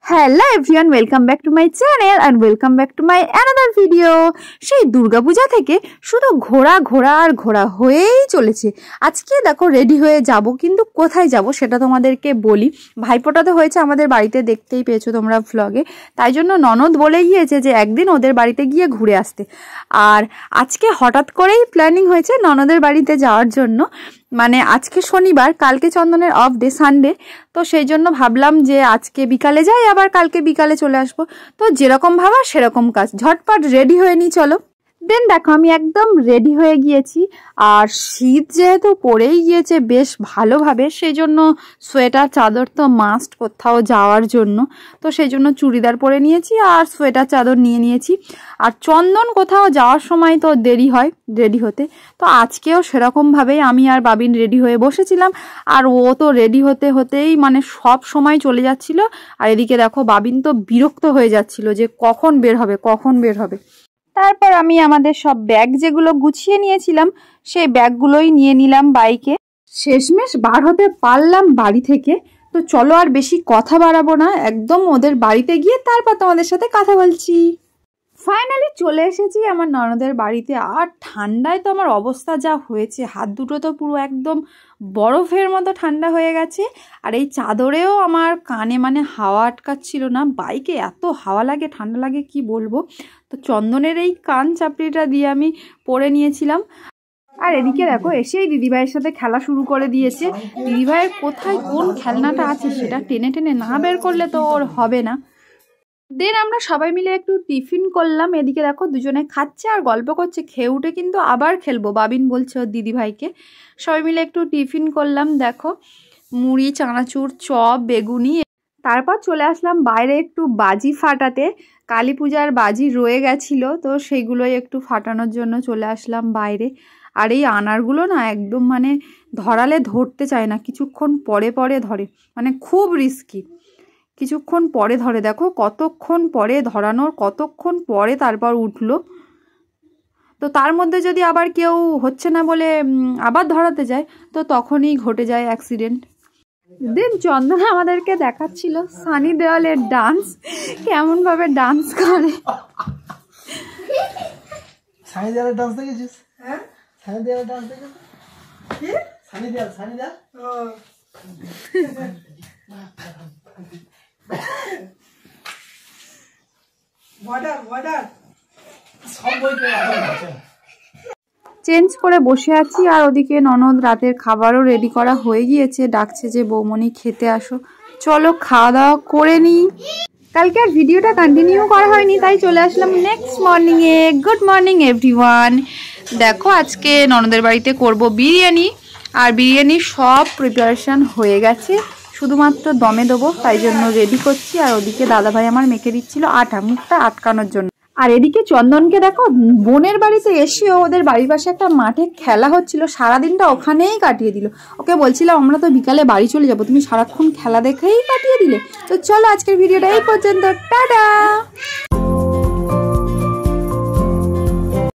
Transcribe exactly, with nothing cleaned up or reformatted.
Hello everyone, welcome back to my channel and welcome back to my another video. সেই দুর্গাপূজা থেকে শুধু ঘোরা ঘোরা আর ঘোরা হয়েই চলেছে। আজকে দেখো রেডি হয়ে যাব, কিন্তু কোথায় যাব সেটা তোমাদেরকে বলি। ভাইফোঁটা তো হয়েছে আমাদের বাড়িতে, দেখতেই পেয়েছো তোমরা ভ্লগে। তাই জন্য ননদ বলে গিয়েছে যে একদিন ওদের বাড়িতে গিয়ে ঘুরে আসতে। আর আজকে হঠাৎ করেই প্ল্যানিং হয়েছে ননদের বাড়িতে যাওয়ার জন্য। মানে আজকে শনিবার, কালকে চন্দনের অফ ডে সানডে, তো সেই জন্য ভাবলাম যে আজকে বিকালে যাই, আবার কালকে বিকালে চলে আসবো। তো যেরকম ভাবা সেরকম কাজ, ঝটপট রেডি হয়ে নিই চলো। দেন দেখো আমি একদম রেডি হয়ে গিয়েছি। আর শীত যেহেতু পড়েই গিয়েছে বেশ ভালোভাবে, সেই জন্য সোয়েটার চাদর তো মাস্ট কোথাও যাওয়ার জন্য। তো সেই জন্য চুড়িদার পরে নিয়েছি আর সোয়েটার চাদর নিয়ে নিয়েছি। আর চন্দন কোথাও যাওয়ার সময় তো দেরি হয় রেডি হতে, তো আজকেও সেরকমভাবেই আমি আর বাবিন রেডি হয়ে বসেছিলাম। আর ও তো রেডি হতে হতেই মানে সব সময় চলে যাচ্ছিল। আর এদিকে দেখো বাবিন তো বিরক্ত হয়ে যাচ্ছিল যে কখন বের হবে কখন বের হবে। তারপর আমি আমাদের সব ব্যাগ যেগুলো গুছিয়ে নিয়েছিলাম সেই ব্যাগগুলোই নিয়ে নিলাম বাইকে। শেষমেশ বার হতে পারলাম বাড়ি থেকে। তো চলো আর বেশি কথা বাড়াবো না, একদম ওদের বাড়িতে গিয়ে তারপর তোমাদের সাথে কথা বলছি। ফাইনালি চলে এসেছি আমার ননদের বাড়িতে। আর ঠান্ডায় তো আমার অবস্থা যা হয়েছে, হাত দুটো তো পুরো একদম বরফের মতো ঠান্ডা হয়ে গেছে। আর এই চাদরেও আমার কানে মানে হাওয়া আটকাচ্ছিল না। বাইকে এত হাওয়া লাগে, ঠান্ডা লাগে কি বলবো। তো চন্দনের এই কান চাপড়িটা দিয়ে আমি পরে নিয়েছিলাম। আর এদিকে দেখো এসেই দিদিভাইয়ের সাথে খেলা শুরু করে দিয়েছে। দিদিভাইয়ের কোথায় কোন খেলনাটা আছে সেটা টেনে টেনে না বের করলে তো ওর হবে না। দেন আমরা সবাই মিলে একটু টিফিন করলাম। এদিকে দেখো দুজনে খাচ্ছে আর গল্প করছে। খেয়ে উঠে কিন্তু আবার খেলবো বাবিন বলছে ওর দিদিভাইকে। সবাই মিলে একটু টিফিন করলাম, দেখো মুড়ি, চানাচুর, চপ, বেগুনি। তারপর চলে আসলাম বাইরে একটু বাজি ফাটাতে। কালী পূজার বাজি রয়ে গেছিলো, তো সেইগুলোই একটু ফাটানোর জন্য চলে আসলাম বাইরে। আর এই আনারগুলো না একদম মানে ধরালে ধরতে চায় না, কিছুক্ষণ পরে পরে ধরে, মানে খুব রিস্কি। কিছুক্ষণ পরে ধরে, দেখো কতক্ষণ পরে ধরানোর, কতক্ষণ পরে তারপর উঠলো। তো তার মধ্যে যদি আবার কেউ হচ্ছে না বলে আবার ধরাতে যায়, তো তখনই ঘটে যায় অ্যাক্সিডেন্ট। দেন চন্দনা আমাদেরকে দেখাচ্ছিল সানি দেওয়ালের ডান্স, কেমন ভাবে ডান্স করে। সানি দেওয়ালের ডান্স দেখেছিস? হ্যাঁ, সানি দেওয়ালের ডান্স দেখেছিস? কি? সানি দেওয়াল, সানি দেওয়াল। ও ওয়াটার ওয়াটার সব বইতে আছে। চেঞ্জ করে বসে আছি। আর ওদিকে ননদ রাতের খাবারও রেডি করা হয়ে গিয়েছে, ডাকছে যে বৌমনি খেতে আসো। চলো খাওয়া দাওয়া করে নিই। কালকে আর ভিডিওটা কন্টিনিউ করা হয়নি, তাই চলে আসলাম নেক্সট মর্নিংয়ে। Good morning everyone. দেখো আজকে ননদের বাড়িতে করব বিরিয়ানি। আর বিরিয়ানির সব প্রিপারেশান হয়ে গেছে, শুধুমাত্র দমে দেবো, তাই জন্য রেডি করছি। আর ওদিকে দাদাভাই আমার মেখে দিচ্ছিল আটা, মুখটা আটকানোর জন্য। আর এদিকে চন্দনকে দেখো বোনের বাড়িতে এসেও ওদের বাড়ির পাশে একটা মাঠে খেলা হচ্ছিল, সারাদিনটা ওখানেই কাটিয়ে দিল। ওকে বলছিলাম আমরা তো বিকালে বাড়ি চলে যাবো, তুমি সারাক্ষণ খেলা দেখেই কাটিয়ে দিলে। তো চলো আজকের ভিডিওটা এই পর্যন্ত, টাটা।